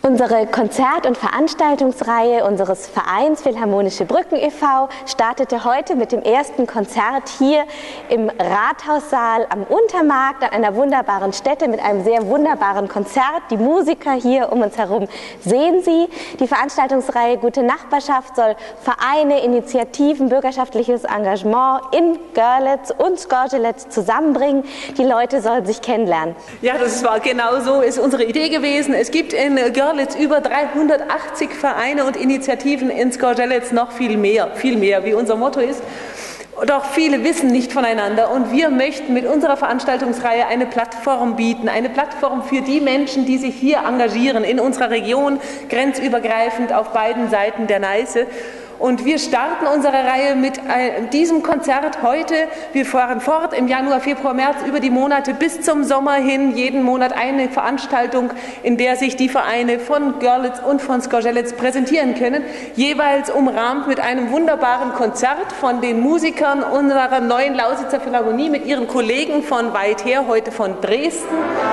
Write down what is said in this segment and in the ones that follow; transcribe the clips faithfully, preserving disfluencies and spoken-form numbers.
Unsere Konzert- und Veranstaltungsreihe unseres Vereins Philharmonische Brücken e V startete heute mit dem ersten Konzert hier im Rathaussaal am Untermarkt, an einer wunderbaren Stätte mit einem sehr wunderbaren Konzert. Die Musiker hier um uns herum sehen Sie. Die Veranstaltungsreihe Gute Nachbarschaft soll Vereine, Initiativen, bürgerschaftliches Engagement in Görlitz und Zgorzelec zusammenbringen. Die Leute sollen sich kennenlernen. Ja, das war genau so, ist unsere Idee gewesen. Es gibt in Görlitz über dreihundertachtzig Vereine und Initiativen, in Zgorzelec noch viel mehr, viel mehr, wie unser Motto ist. Doch viele wissen nicht voneinander und wir möchten mit unserer Veranstaltungsreihe eine Plattform bieten, eine Plattform für die Menschen, die sich hier engagieren, in unserer Region, grenzübergreifend auf beiden Seiten der Neiße. Und wir starten unsere Reihe mit diesem Konzert heute. Wir fahren fort im Januar, Februar, März über die Monate bis zum Sommer hin. Jeden Monat eine Veranstaltung, in der sich die Vereine von Görlitz und von Zgorzelec präsentieren können. Jeweils umrahmt mit einem wunderbaren Konzert von den Musikern unserer neuen Lausitzer Philharmonie mit ihren Kollegen von weit her, heute von Dresden.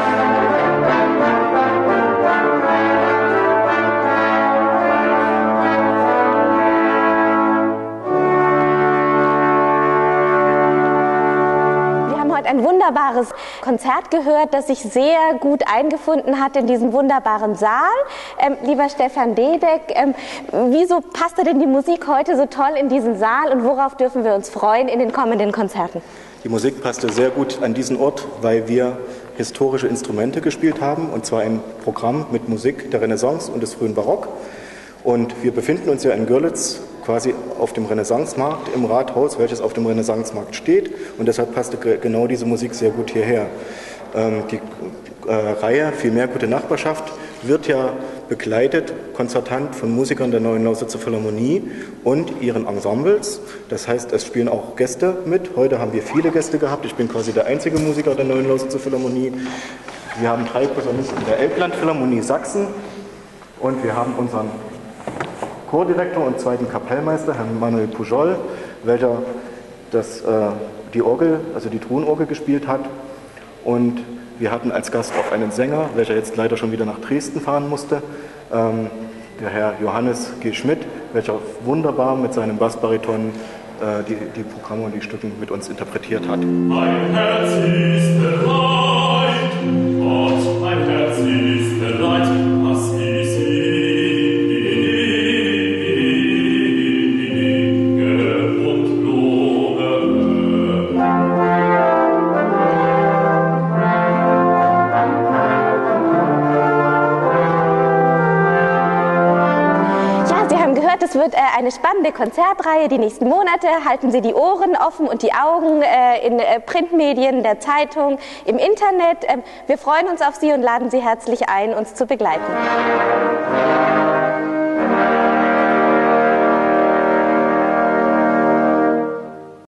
Ein wunderbares Konzert gehört, das sich sehr gut eingefunden hat in diesem wunderbaren Saal. Ähm, lieber Stefan Dedek, ähm, wieso passte denn die Musik heute so toll in diesen Saal und worauf dürfen wir uns freuen in den kommenden Konzerten? Die Musik passte sehr gut an diesen Ort, weil wir historische Instrumente gespielt haben, und zwar ein Programm mit Musik der Renaissance und des frühen Barock. Und wir befinden uns ja in Görlitz quasi auf dem Renaissancemarkt, im Rathaus, welches auf dem Renaissancemarkt steht. Und deshalb passte genau diese Musik sehr gut hierher. Ähm, die äh, Reihe Vielmehr Gute Nachbarschaft wird ja begleitet, konzertant von Musikern der Neuen Lausitzer Philharmonie und ihren Ensembles. Das heißt, es spielen auch Gäste mit. Heute haben wir viele Gäste gehabt. Ich bin quasi der einzige Musiker der Neuen Lausitzer Philharmonie. Wir haben drei Posaunisten der Elbland-Philharmonie Sachsen und wir haben unseren Chordirektor und zweiten Kapellmeister, Herrn Manuel Pujol, welcher das, äh, die Orgel, also die Truhenorgel gespielt hat. Und wir hatten als Gast auch einen Sänger, welcher jetzt leider schon wieder nach Dresden fahren musste, ähm, der Herr Johannes G. Schmidt, welcher wunderbar mit seinem Bassbariton äh, die, die Programme und die Stücke mit uns interpretiert hat. Mein Herz ist bereit, Gott, mein Herz ist bereit, was ist ich? Es wird äh, eine spannende Konzertreihe die nächsten Monate. Halten Sie die Ohren offen und die Augen äh, in äh, Printmedien, der Zeitung, im Internet. Ähm, wir freuen uns auf Sie und laden Sie herzlich ein, uns zu begleiten.